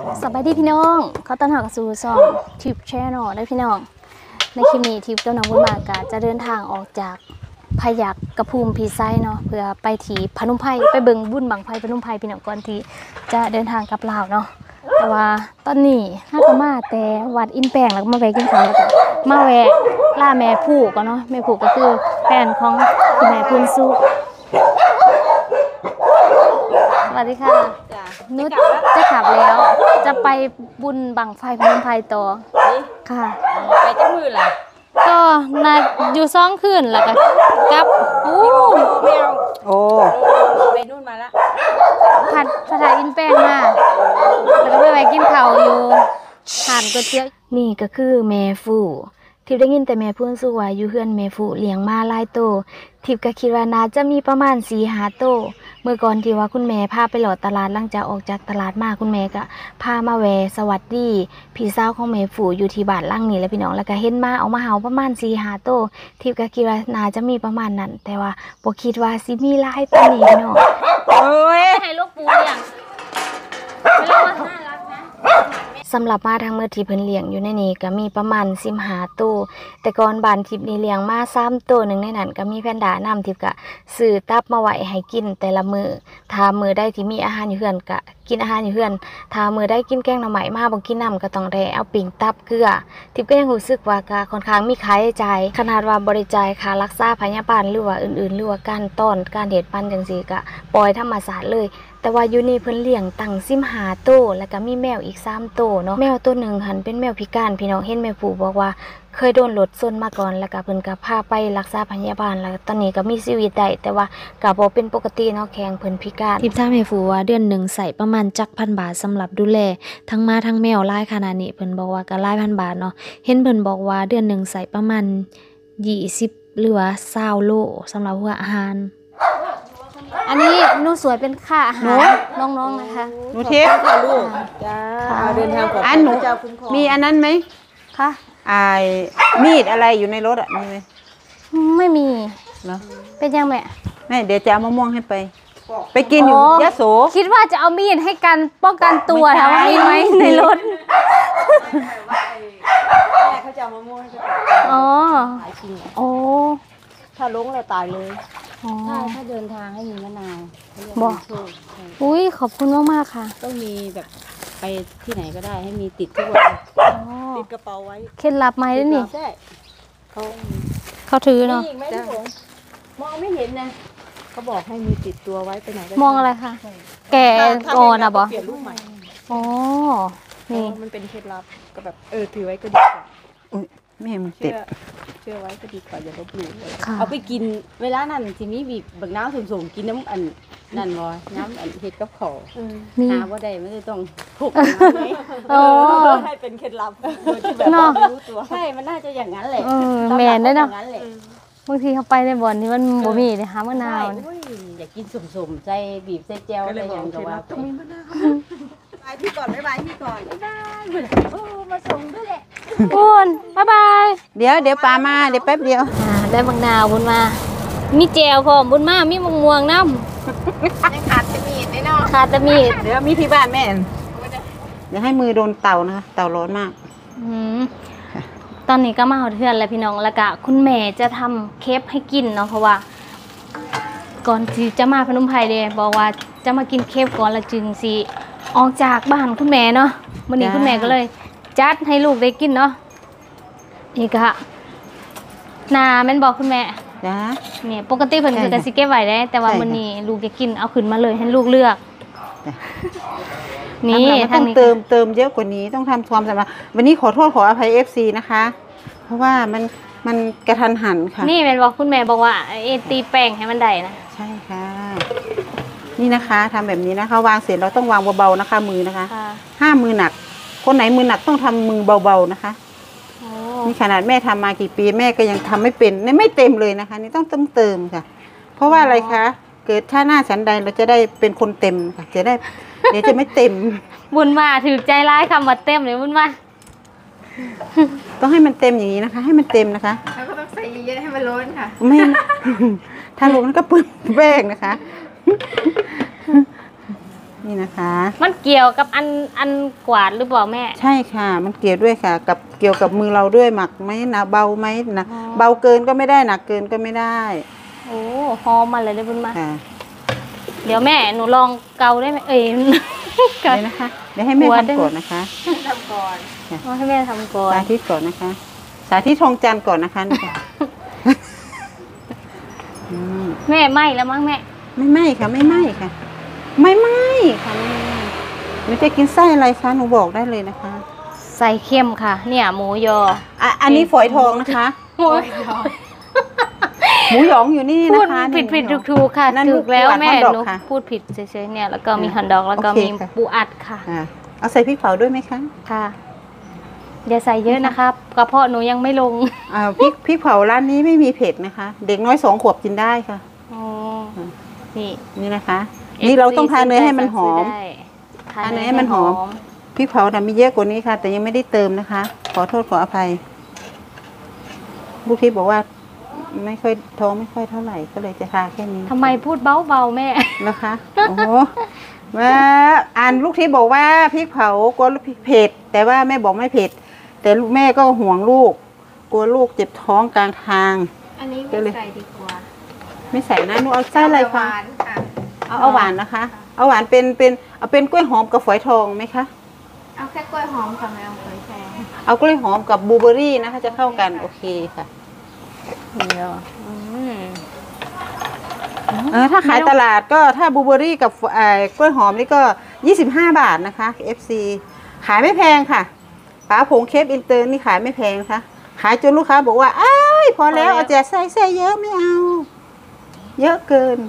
สวัสดีพี่น้องเขาต้อนรับสู่ช่องทิปแชนแนลได้พี่น้องในคลิปนี้ทิปกับน้องบุญมากะจะเดินทางออกจากพยัคฆ์กระภูมิพีไซเนาะเพื่อไปที่พนมไพรไปเบิ่งบุญบังไฟพนมไพรพี่น้องก่อนที่จะเดินทางกลับลาวเนาะแต่ว่าตอนนี้น่าจะมาแต่วัดอินแปลงแล้วก็มาแวะกินข้าวแล้วก็มาแวะล่าแม่ผู้ก่อนเนาะแม่ผู้ก็คือแฟนของคุณแม่พูนสุสวัสดีค่ะนุชจะขับแล้วจะไปบุญบังไฟพนมไพรต่อค่ะไปเจ้ามือล่ะก็น่าอยู่ซ่องคืนแล้วก็กลับไม่เอาโอ้ไปนู่นมาละผัดสถานอินแป้งมาแล้วก็ไปกินข้าวอยู่ผ่านก๋วยเตี๋ยวนี่ก็คือแม่ฟูทิพย์ได้ยินแต่แม่พูดสู้ว่าอยู่เฮือนแม่ฟูเลี้ยงมาหลายโตทิพย์ก็คิดว่าน่าจะมีประมาณ4-5 โตเมื่อก่อนที่ว่าคุณแม่พาไปหลอดตลาดหลังจากออกจากตลาดมาคุณแม่ก็พามาแวะสวัสดีพี่สาวของแม่ฟูอยู่ที่บ้านหลังนี้แล้วพี่น้องแล้วก็เห็นมาเอามาเห่าประมาณ4-5 โตทิพย์ก็คิดว่าน่าจะมีประมาณนั้นแต่ว่าบ่คิดว่าสิมีหลายปานนี้เนาะเอ้ยให้ลูกปูอย่างไม่รู้ว่าน่ารักนะสำหรับมาทางเมื่อที่เพิ่นเลี้ยงอยู่ในนี้ก็มีประมาณ15 ตัวแต่ก่อนบ้านทิพย์นี่เลี้ยงมา3 ตัวหนึ่งในนั้นก็มีแพนด้านำทิพย์ก็ซื้อตับมาไว้ให้กินแต่ละมื้อถ้ามื้อใดที่มีอาหารอยู่เฮือนก็กินอาหารอยู่เฮือนถ้ามื้อใดกินแกงหน่อไม้มาบ่กินน้ำก็ต้องได้เอาปิ่งตับเกลือทิพย์ก็ยังรู้สึกว่าก็ค่อนข้างมีค่าใช้จ่ายขนาดว่าบ่ได้จ่ายค่ารักษาพยาบาลหรือว่าอื่นๆหรือว่าการต้อนการเฮ็ดปันจังซี่ก็ปล่อยธรรมชาติเลยแต่ว่าอยู่นี่เพิ่นเลี้ยงตั้ง15 ตัวแล้วก็มีแมวอีก3 ตัวเนาะแมวตัวหนึ่งหันเป็นแมวพิการพี่น้องเห็นแม่ปู่บอกว่าเคยโดนรถชนมาก่อนแล้วก็เพิ่นก็พาไปรักษาพยาบาลแล้วตอนนี้ก็มีชีวิตได้แต่ว่าก็บ่เป็นปกติเนาะแข้งเพิ่นพิการทิพย์ถามแม่ปู่ว่าเดือนหนึ่งใส่ประมาณจักพันบาทสำหรับดูแลทั้งม้าทั้งแมวหลายขนาดนี้เพิ่นบอกว่าก็หลายพันบาทเนาะเห็นเพิ่นบอกว่าเดือนหนึ่งใส่ประมาณ20หรือว่า20 โลสำหรับหัวอาหารอันนี้หนูสวยเป็นค่าอาหารน้องๆนะคะหนูทิพย์ค่ะลูกจ้าเดินทางปลอดภัยหนูมีอันนั้นไหมค่ะมีดอะไรอยู่ในรถอ่ะมีไหมไม่มีเหรอเป็นยังไงแม่เดี๋ยวจะเอามะม่วงให้ไปกินอยู่ยะโสคิดว่าจะเอามีดให้กันป้องกันตัวถามว่ามีไหมในรถแม่เขาจะเอามะม่วงให้ไปอ๋อขายจริงโอ้ถ้าลงเราตายเลยถ้าเดินทางให้มีมะนาวบอกอุ้ยขอบคุณมากๆค่ะต้องมีแบบไปที่ไหนก็ได้ให้มีติดทุกวันติดกระเป๋าไว้เคล็ดลับไหมนี่ใช่เขาถือเนาะมองไม่เห็นนะเขาบอกให้มีติดตัวไว้ไปไหนก็มองอะไรคะแก่ก่อนอ่ะบอเปลี่ยนรูปใหม่อ๋อนี่มันเป็นเคล็ดลับก็แบบถือไว้ก็ดีกว่าแม่มันติดเชื่อไว้ก็ดีกว่าอย่าลบหลู่เอาไปกินเวลานั้นทีนี้บีบบักน้ำสุ่มๆกินน้ำอันนั่นบ่น้ำอันเห็ดกับขอหาว่าได้ไม่ได้ต้องถูกไหมให้เป็นเคล็ดลับที่แบบรู้ตัวใช่มันน่าจะอย่างนั้นแหละแม่ได้เนาะบางทีเขาไปในบ่อนที่มันบ่มีเลยหามะนาวอยากกินสุ่มๆใจบีบใจเจลอะไรอย่างเงี้ยต้องมีมะนาวไปพี่ก่อนบ๊ายบายพี่ก่อนบ๊ายบายมาส่งด้วยแหละคุณบ๊ายบายเดี๋ยวปลามาเดี๋ยวแป๊บเดียวได้บางนาวบุญมามีแจวพร้อมบุญมามีมะม่วงน้ำขาดจะมีดได้เนาะขาดจะมีดเดี๋ยวมีที่บ้านแม่เดี๋ยวให้มือโดนเตานะคะเตาร้อนมากตอนนี้ก็มาหอเทือนแล้วพี่น้องแล้วก็คุณแม่จะทำเคฟให้กินเนาะเพราะว่าก่อนที่จะมาพนมไพรเลยบอกว่าจะมากินเคฟก่อนแล้วจึงสิออกจากบ้านคุณแม่เนาะวันนี้คุณแม่ก็เลยจัดให้ลูกได้กินเนาะนี่ก็นาแม่นบอกคุณแม่จ้าเนี่ยปกติเพิ่นคือกันสิเก็บไว้ได้แต่ว่าวันนี้ลูกจะกินเอาขึ้นมาเลยให้ลูกเลือกนี่ต้องเติมเยอะกว่านี้ต้องทำความสามารถวันนี้ขอโทษขออภัย FC นะคะเพราะว่ามันกระทันหันค่ะนี่แม่บอกคุณแม่บอกว่าตีแป้งให้มันได้นะใช่ค่ะนี่นะคะทำแบบนี้นะคะวางเสร็จเราต้องวางเบาๆนะคะมือนะคะห้ามมือหนักคนไหนมือหนักต้องทำมือเบาๆนะคะนี่ขนาดแม่ทำมากี่ปีแม่ก็ยังทำไม่เป็นไม่เต็มเลยนะคะนี่ต้องเติมค่ะเพราะว่าอะไรคะเกิดชาติหน้าฉันใดเราจะได้เป็นคนเต็มค่ะจะได้เดี๋ยวจะไม่เต็มบุญมาถือใจร้ายคำว่าเต็มเลยบุญมาต้องให้มันเต็มอย่างนี้นะคะให้มันเต็มนะคะแล้วก็ต้องใส่เยอะให้มันล้นค่ะไม่ถ้าล้นก็เปื้อนแป้งนะคะนี่นะคะมันเกี่ยวกับอันกวาดหรือเปล่าแม่ใช่ค่ะมันเกี่ยวด้วยค่ะกับเกี่ยวกับมือเราด้วยหมักไหมนะเบาไหมนะเบาเกินก็ไม่ได้หนักเกินก็ไม่ได้โอ้หอมมาเลยได้บุญมาค่ะเดี๋ยวแม่หนูลองเกาได้ไหมเดี๋ยวนะคะเดี๋ยวให้แม่ทำก่อนนะคะทำก่อนให้แม่ทำก่อนสาธิตก่อนนะคะสาธิตทองจันทร์ก่อนนะคะนี่ค่ะแม่ไหมแล้วมั้งแม่ไม่ไหมค่ะไม่ไหมค่ะไม่ไหมค่ะหนูจะกินไส้อะไรคะหนูบอกได้เลยนะคะใส่เค็มค่ะเนี่ยหมูยออันนี้ฝอยทองนะคะหมูหยองอยู่นี่นะคะผิดถูกค่ะถูกแล้วแม่หนูพูดผิดเฉยๆเนี่ยแล้วก็มีฮันดอกแล้วก็มีปูอัดค่ะเอาใส่พริกเผาด้วยไหมคะค่ะอย่าใส่เยอะนะครับกระเพาะหนูยังไม่ลงพริกเผาร้านนี้ไม่มีเผ็ดนะคะเด็กน้อย2 ขวบกินได้ค่ะอ๋อนี่นะคะนี่เราต้องทาเนยให้มันหอมทาเนยให้มันหอมพริกเผาแต่มีเยอะกว่านี้ค่ะแต่ยังไม่ได้เติมนะคะขอโทษขออภัยลูกทิพย์บอกว่าไม่ค่อยท้องไม่ค่อยเท่าไหร่ก็เลยจะทาแค่นี้ทำไมพูดเบาๆแม่นะคะโอ้โหแม่ลูกทิพย์บอกว่าพริกเผากลัวเผ็ดแต่ว่าแม่บอกไม่เผ็ดแต่ลูกแม่ก็ห่วงลูกกลัวลูกเจ็บท้องกลางทางอันนี้ไม่ใส่ดีกว่าไม่ใส่นะหนูเอาไส้อะไรคะเอาหวานนะคะเอาหวานเป็นกล้วยหอมกับฝอยทองไหมคะเอาแค่กล้วยหอมค่ะไม่เอาฝอยทองเอากล้วยหอมกับบลูเบอร์รี่นะคะจะเข้ากันโอเคค่ะถ้าขายตลาดก็ถ้าบลูเบอร์รี่กับกล้วยหอมนี่ก็25 บาทนะคะ FC ขายไม่แพงค่ะฝาผงเคฟอินเตอร์นี่ขายไม่แพงค่ะขายจนลูกค้าบอกว่าอ้ายพอแล้วเอาแต่ใส่เยอะไม่เอาเยอะเกิน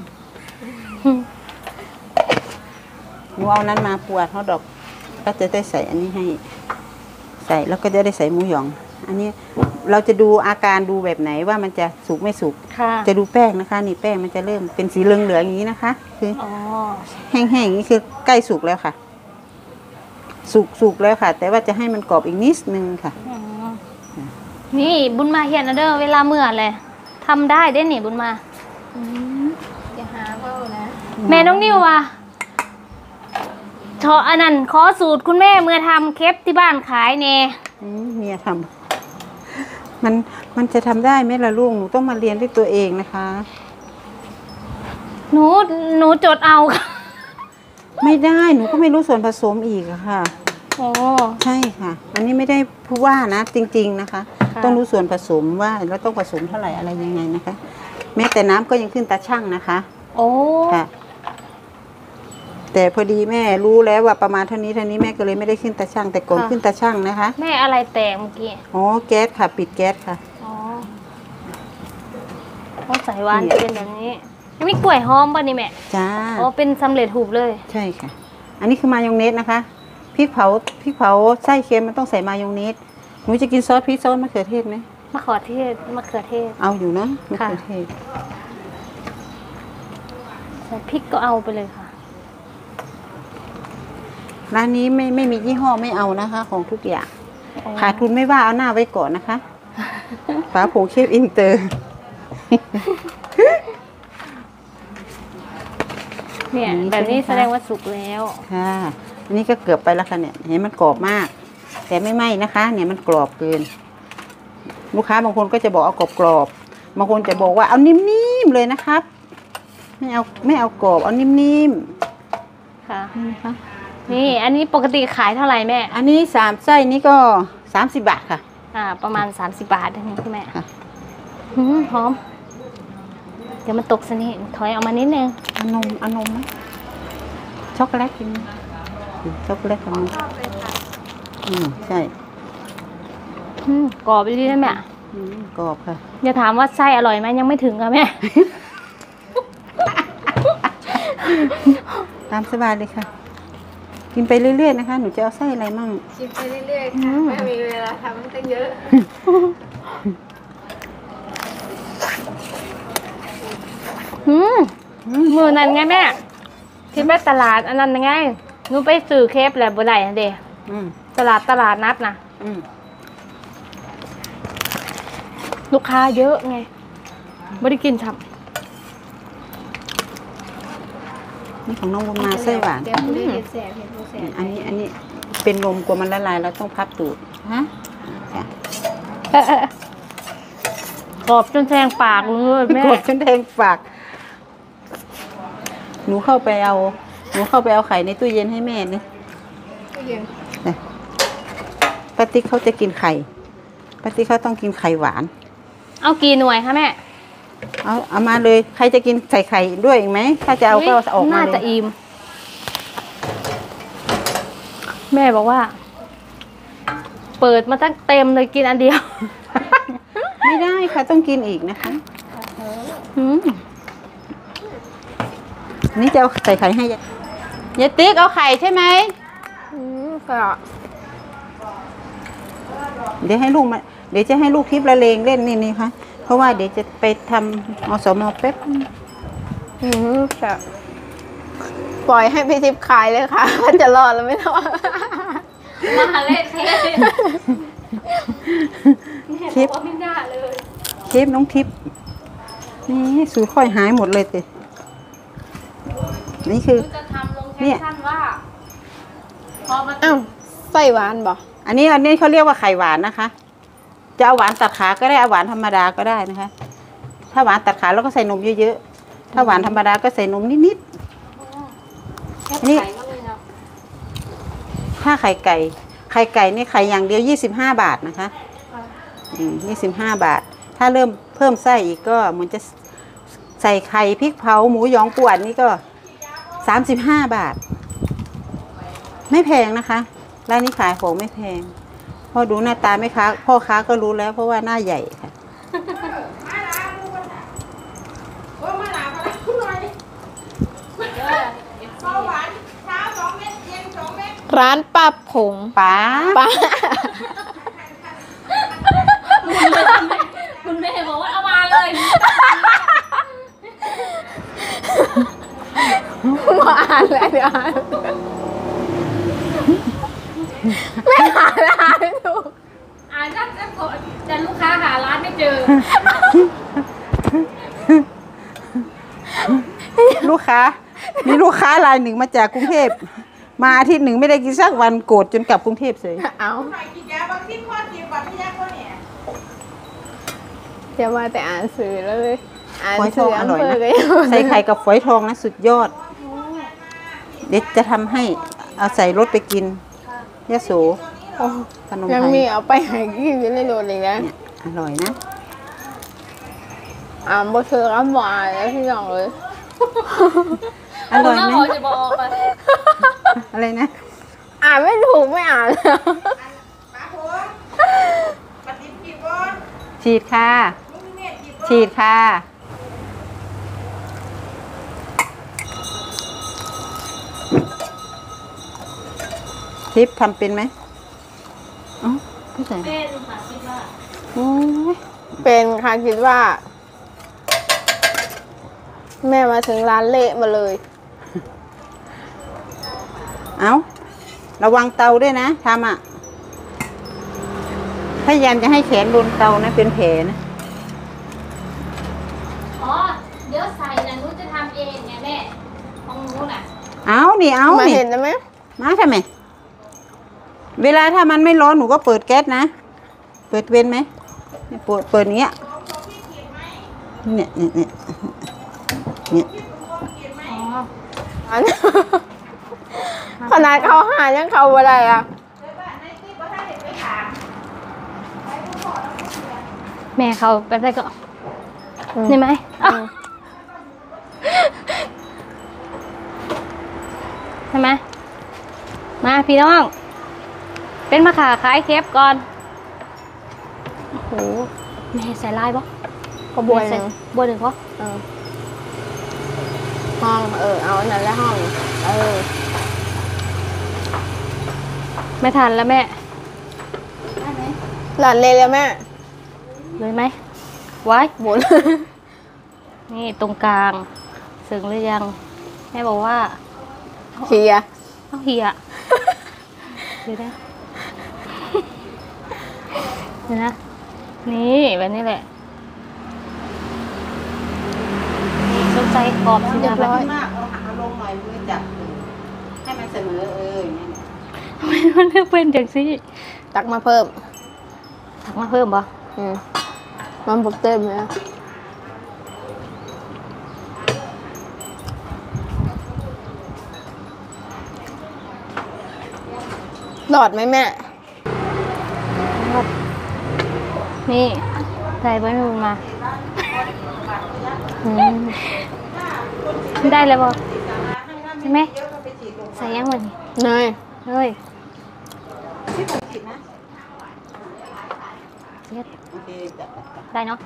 หนูเอานั้นมาปวดเขาดอกก็จะได้ใส่อันนี้ให้ใส่แล้วก็จะได้ใส่หมูหยองอันนี้เราจะดูอาการดูแบบไหนว่ามันจะสุกไม่สุกจะดูแป้งนะคะนี่แป้งมันจะเริ่มเป็นสีเหลืองๆอย่างนี้นะคะคือแห้งๆอย่างนี้คือใกล้สุกแล้วค่ะสุกแล้วค่ะแต่ว่าจะให้มันกรอบอีกนิดนึงค่ะนี่บุญมาเห็นนะเด้อเวลาเมื่อเลยทำได้ได้หนิบุญมาอย่าหาเบ้านะแม่น้องนิวว่ะอันนั้นขอสูตรคุณแม่เมื่อทำเคปที่บ้านขายเน่เมียทำมันจะทำได้ไหมล่ะลูกหนูต้องมาเรียนด้วยตัวเองนะคะหนูจดเอาค่ะไม่ได้หนูก็ไม่รู้ส่วนผสมอีกค่ะโอ้ใช่ค่ะอันนี้ไม่ได้พูดว่านะจริงๆนะคะต้องรู้ส่วนผสมว่าแล้วต้องผสมเท่าไหร่อะไรยังไงนะคะแม้แต่น้ำก็ยังขึ้นตาช่างนะคะโอ้ค่ะแต่พอดีแม่รู้แล้วว่าประมาณเท่านี้แม่ก็เลยไม่ได้ขึ้นตาช่างแต่ก่อนขึ้นตาช่างนะคะแม่อะไรแตกเมื่อกี้อ๋อแก๊สค่ะปิดแก๊สค่ะอ๋อใส่หวานเป็นแบบนี้มีกล้วยหอมป่ะนี่แม่จ้าอ๋อเป็นสำเร็จรูปเลยใช่ค่ะอันนี้คือมายองเนสนะคะพริกเผาไส้เค็มมันต้องใส่มายองเนสหนูจะกินซอสพริกซอสมะเขือเทศไหมมะเขือเทศเอาอยู่เนาะมะเขือเทศใส่พริกก็เอาไปเลยค่ะร้านนี้ไม่มียี่ห้อไม่เอานะคะของทุกอย่างขาดทุนไม่ว่าเอาหน้าไว้ก่อนนะคะฝาผงเคฟอินเตอร์เนี่ยแบบนี้แสดงว่าสุกแล้วค่ะอันนี้ก็เกือบไปแล้วค่ะเนี่ยเห็นมันกรอบมากแต่ไม่ไหม้นะคะเนี่ยมันกรอบเกินลูกค้าบางคนก็จะบอกเอากรอบบางคนจะบอกว่าเอานิ่มๆเลยนะครับไม่เอากรอบเอานิ่มๆค่ะนี่อันนี้ปกติขายเท่าไหร่แม่อันนี้3 ไส้นี้ก็30 บาทค่ะประมาณ30 บาทนี่คุณแม่ค่ะหอมเดี๋ยวมันตกสนิทถอยออกมานิดนึงเอานมไหมช็อกโกแลตกินช็อกโกแลตทำใช่กรอบดีใช่ไหมกรอบค่ะอย่าถามว่าไส้อร่อยไหมยังไม่ถึงค่ะแม่ตามสบายเลยค่ะกินไปเรื่อยๆนะคะหนูจะเอาไส้อะไรมั่งชิมไปเรื่อยๆค่ะไม่มีเวลาทำตั้งเยอะมือนั่นไงแม่ที่แม่ตลาดอันนั้นไงหนูไปซื้อเคปแหละบ่ได้เด้ตลาดนัดนะลูกค้าเยอะไงไม่ได้กินทำนี่ของน้องบุญมาไส้หวานเดี๋ยวคุณได้เห็ดแสบเห็ดแสบอันนี้เป็นนมกลัวมันละลายเราต้องพับตูดฮะค่ะกรอบจนแทงปากเลยแม่กดจนแทงปากหนูเข้าไปเอาไข่ในตู้เย็นให้แม่นี่ป้าติ๊กเขาจะกินไข่ป้าติ๊กเขาต้องกินไข่หวานเอากี่หน่วยคะแม่เอามาเลยใครจะกินใส่ไข่ด้วยอีกไหมถ้าจะเอาก็ออกมาน่าเลยจะอิ่มแม่บอกว่า เปิดมาตั้งเต็มเลยกินอันเดียวไม่ได้ค่ะต้องกินอีกนะคะนี่จะเอาใส่ไข่ให้ยายติ๊กเอาไข่ใช่ไหมก็เดี๋ยวให้ลูกมาเดี๋ยวจะให้ลูกทิพย์ละเลงเล่นนี่ค่ะเพราะว่าเดี๋ยวจะไปทำอสมแป๊บจะปล่อยให้พี่ทิพย์ขายเลยค่ะจะรอดแล้วไม่รอดมาเล่นเททิพย์ทิพย์น้องทิพย์นี่สูค่อยหายหมดเลยตินี่คือจะทำลงแคเนี่ยปชั่นว่าพอมาอ้าวไส้หวานบ่อันนี้เขาเรียกว่าไข่หวานนะคะ จะเอาหวานตัดขาก็ได้เอาหวานธรรมดาก็ได้นะคะ ถ้าหวานตัดขาแล้วก็ใส่นมเยอะๆถ้าหวานธรรมดาก็ใส่นมนิดๆนี่ถ้าไข่ไก่นี่ไข่อย่างเดียว25 บาทนะคะ25 บาท ถ้าเริ่มเพิ่มไส้อีกก็เหมือนจะใส่ไข่พริกเผาหมูหยองป่วนนี่ก็35 บาท ไม่แพงนะคะร้านนี้ขายของไม่แพงพอดูหน้าตาไม่ค้าพ่อค้าก็รู้แล้วเพราะว่าหน้าใหญ่ค่ะร้านป้าผงป้าคุณแม่บอกว่าเอามาเลยมาอ่านเลยเดี๋ยวอ่านไม่อ่านไม่ถูกอ่านแต่ลูกค้าหาร้านไม่เจอลูกค้ามีลูกค้ารายหนึ่งมาจากกรุงเทพมาอาทิตย์หนึ่งไม่ได้กินสักวันโกรธจนกลับกรุงเทพเลยเอาจะมาแต่อ่านสื่อเลยอ่านฝอยทสื่องออร่อยอำเภอนะก็ยังใส่ไข่กับฝอยทองนะสุดยอดเดี๋ยวจะทำให้เอาใส่รถไปกินยะโสโอ้ขนมยังไทมียเอาไปหากินอยู่ในรถอีกนะเนี่ยอร่อยนะบ่เธอก็บ่อ่านแล้วพี่น้องเลยอร่อยไหมจะบอกไปอะไรนะอ่านไม่ถูกไม่อ่านฉีดค่ะฉีดค่ะทิปทำเป็นไหมอ๋อไม่ใส่เป็นค่ะคิดว่าโอ้ยเป็นค่ะคิดว่า แม่มาถึงร้านเละมาเลยเอาระวังเตาด้วยนะทำอ่ะพยายามจะให้แขนโดนเตานะเป็นแผลนะอ๋อเดี๋ยวใส่นะนุ้จะทำเองไงแม่ของนุ้น่ะเอานี่เอามานี่เห็นได้ไหมมาทำไมเวลาถ้ามันไม่ร้อนหนูก็เปิดแก๊สนะเปิดเว้นไหมเนี่ยเปิดอย่างเงี้ยเนี่ยอันขนาดเขาหายังเขาอะไรอ่ะแม่เขาไปได้ก็นี่ไหมอ่ะใช่ไหมมาพี่น้องเป็นมาขาขายเคปก่อนโอ้โหแม่ใส่ลายปะก็บวยหนึ่งบัวหนึ่งปะห้องเอาอันนั้นแล้วห้องไม่ทันแล้วแม่หลานเลยแล้วแม่เลยไหมไว้หมุนนี่ตรงกลางสึงหรือยังแม่บอกว่าเฮียเอาเหียเดี๋ยวนะเดี๋ยวนะนี่แบบนี้แหละนี่สนใจกรอบสิเรียบร้อยมากเอาลงหน่อยเลยจับให้มันเสมออย่างนี้มันเลือกเป็นจังซี่ตักมาเพิ่มตักมาเพิ่มบ่มันผมเต็มเลยหลอดไหมแม่นี่ใส่ใบมะรุมมาได้แล้วบ่ใช่ไหมใส่ยังมันนี่เนยเฮ้ยเช็ดได้เนาะ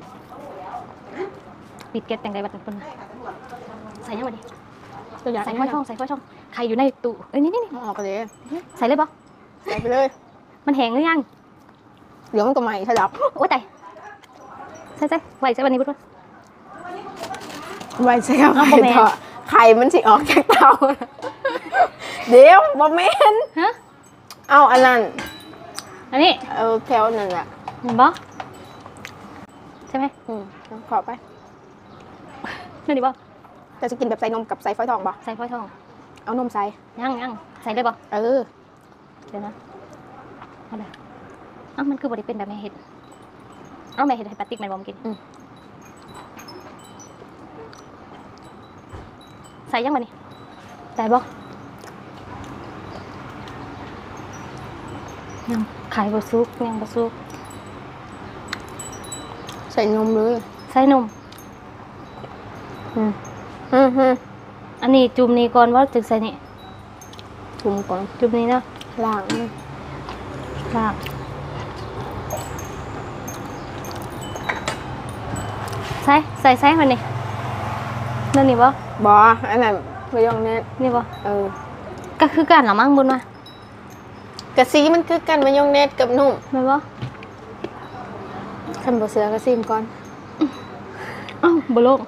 ปิดเก็ตแต่งใดบัดนั้นใส่ยังมันนี่ตัวอย่างใส่ฝ้อยทองใส่ฝ้อยทองใครอยู่ในตู้เอ้ยนี่ออกไปเลยใส่เลยบ่ใส่ไปเลยมันแห้งหรือยังเดี๋ยวมันก็ใหม่ใช่หรอโอ้ยตายใส่ไว้ใส่วันนี้พุทธไว้ใช่ครับเอาบ่แม่นไข่มันสิออกจากเตาเดี๋ยวบ่แม่นฮะเอาอันนั้นอันนี้แถวนั่นแหละเห็นบ่ใช่ไหมขอไปนั่นดิบ่จะกินแบบใส่นมกับใส่ฟอยทองบ่ใส่ฝ้อยทองเอานมใส่ยังใส่เลยบ่เออเดี๋ยวนะเอาเลยเอ้ามันคือบริเป็นแบบแม่เห็ดเอาแม่เห็ดให้ปาติ๊กแม่บอมกินใส่ยังมานี่ใส่บ่ยังขายบะซุกยังบะซุกใส่นมเลยใส่นมอืมอันนี้จุ่มนี้ก่อนว่าจึงใส่นี่ถุงก่อนจุ่มนี้เนาะล้างมันลากใส่มันนี่นั่นนี่บ่บ่อันนั้นมายองเนสนี่บ่ก็คือการหรอมั้งบุญมากะสีมันคือกันมายองเนสกับนุ่มแม่นบ่คันบ่เสือกะซิมก่อนอ้าวบ่ลง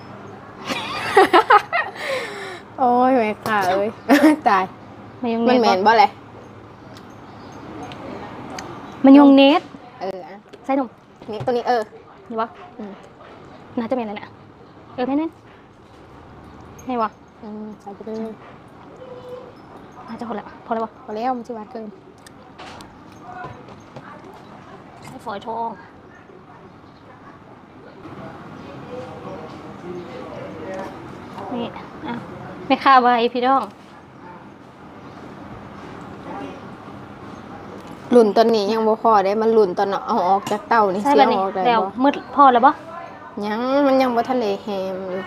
โอ้ยแม่ค่ะเอ้ย ตายมายองมัเนนสแม่นบ่แหละมายองเนสอะใส่นมนี่ตัวนี้นี่บ่น่าจะเป็นอะไรแหละแม่นให้บ่ใส่ไปเลยน่าจะพอแล้วพอแล้วบ่พอแล้วมันสิหวานเกินใส่ฝอยทองนี่อ่ะไม่ค่าไว้พี่น้องหลุ่นตอนนี้ยังบ่พอได้มันหลุ่นตอนเอาออกจากเต้านี่ใช่เสีแบบยนี้ออกได้แล้วบ่มืดพอแล้วบ่ยังมันยังบ่ทะเลแฮมอยู่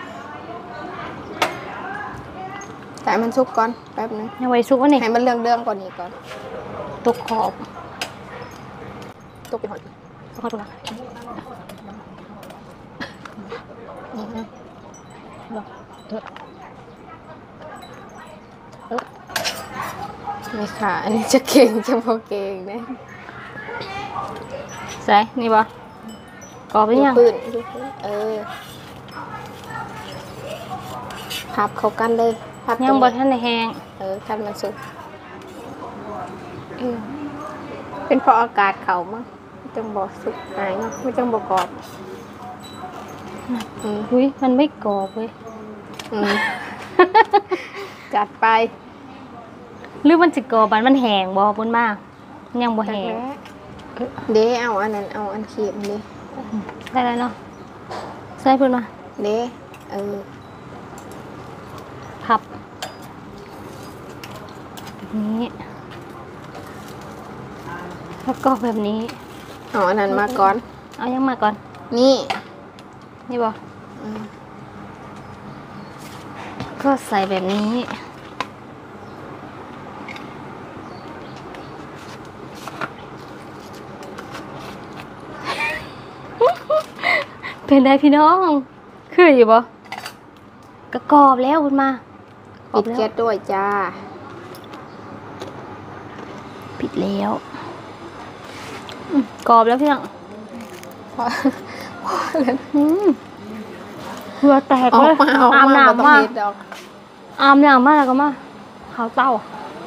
แต่มันสุกก่อนแป๊บนึงยังไว้ซุกวะนี่ให้มันเรื่องๆก่อนนี้ก่อนตกขอบตกไปหอดขอโทษนะนี่ค่ะ อันนี้จะเก่งจะพอเก่งนะใส่นี่บ่กรอบหรือยังพื้นพับเข้ากันเลยพับยังบ่ทันได้แห้งคันมันสุกเป็นเพราะอากาศเขามั้งไม่จังบ่สุกหายเนาะไม่จังบ่กรอบอุ้ยมันไม่กรอบเว้ยจัดไปหรือมันสิกรอบมันแห้งบ่บนมากยังบ่แห้งเด้เอาอันนั้นเอาอันเค็มเด้ได้แล้วเนาะใส่เพิ่นมาเด้พับแบบนี้แล้วก็แบบนี้เอาอันนั้นมาก่อนเอายังมาก่อนนี่นี่บ่ก็ใส่แบบนี้เป็นได้พี่น้องคืออยู่บ่กระกรอบแล้วคุณมาปิดแก๊สด้วยจ้าปิดแล้วกรอบแล้วพี่น้องพอเลยเหือแตกออเลกยมาออกอาบมาน้ำบ่ต้องมาเฮ็ดดอกอาบน้ำมาแล้วก็มาขาวเต้า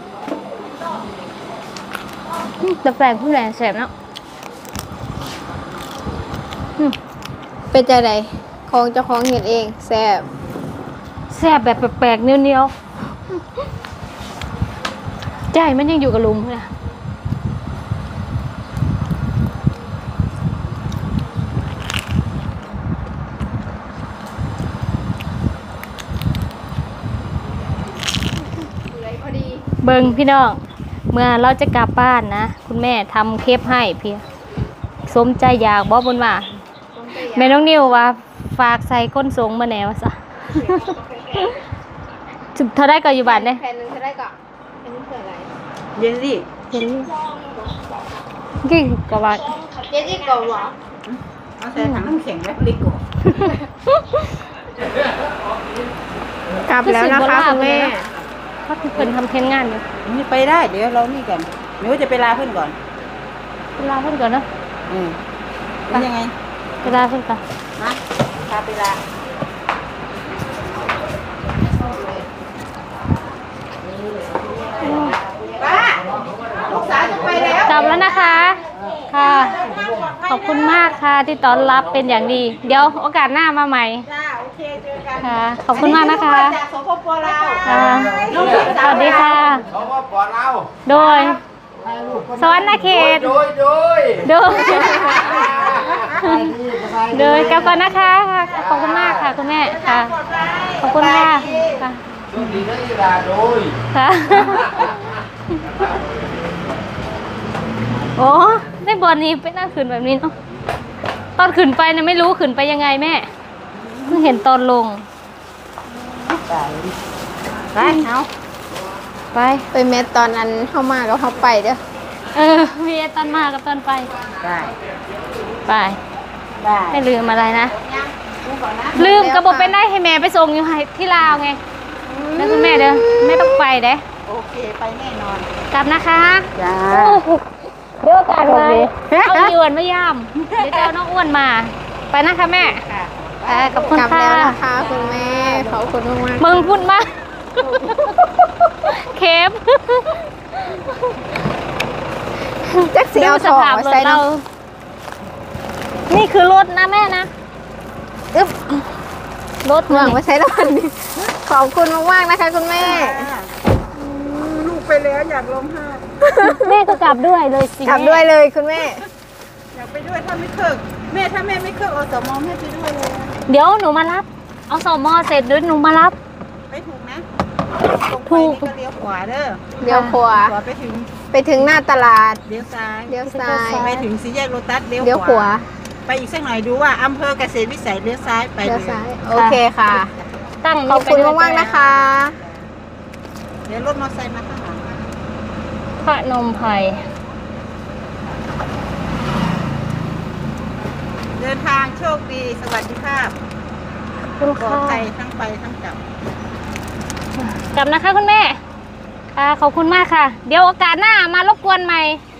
แต่แปลงผู้แรงแสบเนาะเป็นจังไดของเจ้าของเฮ็ดเองแซ่บแสบแบบแปลกๆเนียวๆใจมันยังอยู่กับลุงนะเบิ่งพี่น้องเมื่อเราจะกลับบ้านนะคุณแม่ทำเคปให้เพียสมใจอยากบอกบนว่าแม่น้องนิวว่าฝากใส่ก้นสูงมาแนวซะจุดเท่าได้ก็อยู่บ้านเนี่ยแผ่นนึงเท่าได้ก็อันนี้คืออะไรเย็นสิเห็นกี่กว่าเจ๊ก่อนหรอเอาใส่ถังน้ำแข็งแล้วลิกก่อนกลับแล้วนะคะคุณแม่เขาเพิ่นทำเพ้นงานอยู่นี่ไปได้เดี๋ยวเรานี่กันหนูจะไปลาเพื่อนก่อนเวลาเพิ่นก่อนเนาะเป็นยังไงเวลาเพิ่นก่อนนะพาไปลาป้าลูกสาวจะไปแล้วกลับแล้วนะคะค่ะขอบคุณมากค่ะที่ต้อนรับเป็นอย่างดี เดี๋ยวโอกาสหน้ามาใหม่จ้าโอเคเจอกันค่ะขอบคุณมากนะคะจากสปปลาวค่ะสวัสดีค่ะเขาว่าปอเราโดยสวรรณเขตโดยโดยโดยกลับก่อนนะคะขอบคุณมากค่ะคุณแม่ค่ะขอบคุณค่ะค่ะช่วงนี้ได้ยีราโดยค่ะโอ้ได้บอลนี้ไปนั่งขึ้นแบบนี้เนาะตอนขึ้นไปเนี่ยไม่รู้ขึ้นไปยังไงแม่เพิ่งเห็นตอนลงไปเอาไปไปเม็ดตอนนั้นเข้ามาก็เข้าไปเด้อมีตอนมากับตอนไปได้ไปได้ไม่ลืมอะไรนะ ลืมกระบอกเป็นได้ให้แม่ไปส่งอยู่ที่ลาวไงแล้วคุณแม่เด้อไม่ต้องไปเด้โอเคไปแน่นอนกลับนะคะจ้าเดี๋ยวกันไว้เอาอีอ้วนไม่ย่ำเดี๋ยวจะเอาน้องอ้วนมา ไปนะคะแม่ขอบคุณกลับค่ะแล้วนะคะคุณแม่ขอบคุณมากๆมึงพูดมากเคฟจักสีเอาสทองภาพมารถใส่เราเนาะนี่คือรถนะแม่นะอึ๊บรถหวังว่าใช้ตอนนี้ขอบคุณมากๆนะคะคุณแม่ลูกไปแล้วอยากร้องไห้แม่ก็กลับด้วยเลยสิกลับด้วยเลยคุณแม่อยากไปด้วยถ้าไม่เคิกแม่ถ้าแม่ไม่เคิกเอาสมองแม่ไปด้วยเลยเดี๋ยวหนูมารับ เอาสมอเสร็จเดี๋ยวหนูมารับไปถูกนะถูกตรงไปนี่ก็เลี้ยวขวาเด้อเลี้ยวขวาขวาไปถึงไปถึงหน้าตลาดเลี้ยวซ้ายเลี้ยวซ้ายไปถึงสี่แยกโลตัสเลี้ยวเลี้ยวขวาไปอีกสักหน่อยดูว่าอำเภอเกษตรวิสัยเลี้ยวซ้ายไปเลี้ยวเลยซ้ายโอเคค่ะตั้งขอบคุณมากๆนะคะเดี๋ยวรถมอเตอร์ไซค์มาข้างหลังพระนมไพรเดินทางโชคดีสวัสดิภาพคุณปลอค่ะดภัยทั้งไปทั้งกลับกลับนะคะคุณแม่ค่ะขอบคุณมากค่ะ เดี๋ยวโอกาสหน้ามารบกวนใหม่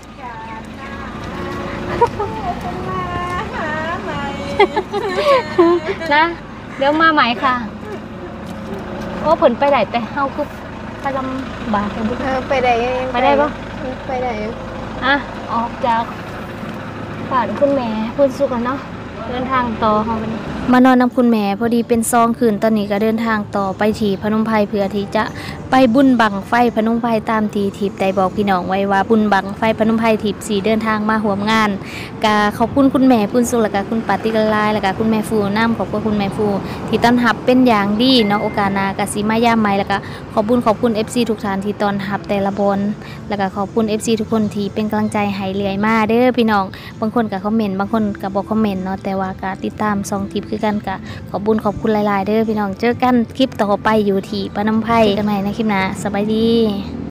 นะ เดี๋ยวมาใหม่ค่ะโอ้ผลไปไหนแต่เฮาคือไปลำบากกันบุไปได้ไปได้ปะไปได้อ่ะออกจากบ้านคุณแม่พูดสุกันเนาะเดินทางต่อเฮาวันนี้มานอนนำคุณแม่พอดีเป็นซองคืนตอนนี้ก็เดินทางต่อไปที่พนมไพรเพื่อที่จะไปบุญบังไฟพนมไพรตามที่ทิพย์ได้บอกพี่น้องไว้ว่าบุญบังไฟพนมไพรทิพย์สีเดินทางมาร่วมงานกะขอบคุณคุณแม่ปุ้นสุขและกะคุณปาติกลายและกะคุณแม่ฟูน้ำขอบคุณแม่ฟูที่ต้อนรับเป็นอย่างดีเนาะโอกาสหน้ากะสิมาย่ามใหม่แล้วก็ขอบคุณ FC ทุกท่านที่ต้อนรับแต่ละบนแล้วก็ขอบคุณ FC ทุกคนที่เป็นกำลังใจให้เรื่อยมาเด้อพี่น้องบางคนก็คอมเมนต์บางคนก็บ่คอมเมนต์เนาะแต่ว่าก็ติดตามซองทิพย์คือกันกะขอบคุณหลายๆเด้อพี่น้องเจอกันคลิปต่อไปอยู่ที่ปนมไพรกันใหม่ในคลิปหน้าสบายดี